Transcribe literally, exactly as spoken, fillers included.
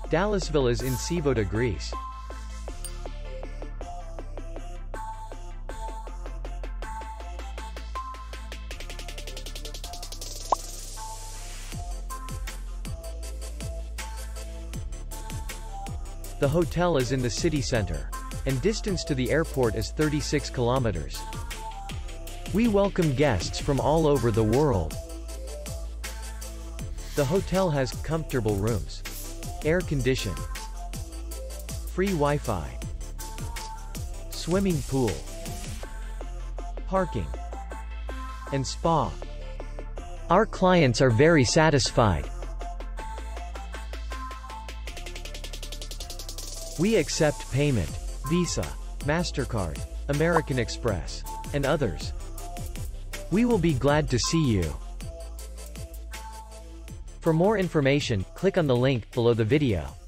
Dallasvillas in Sivota, Greece. The hotel is in the city center, and distance to the airport is thirty-six kilometers. We welcome guests from all over the world. The hotel has comfortable rooms, air conditioning, free Wi-Fi, swimming pool, parking, and spa. Our clients are very satisfied. We accept payment, Visa, MasterCard, American Express, and others. We will be glad to see you. For more information, click on the link below the video.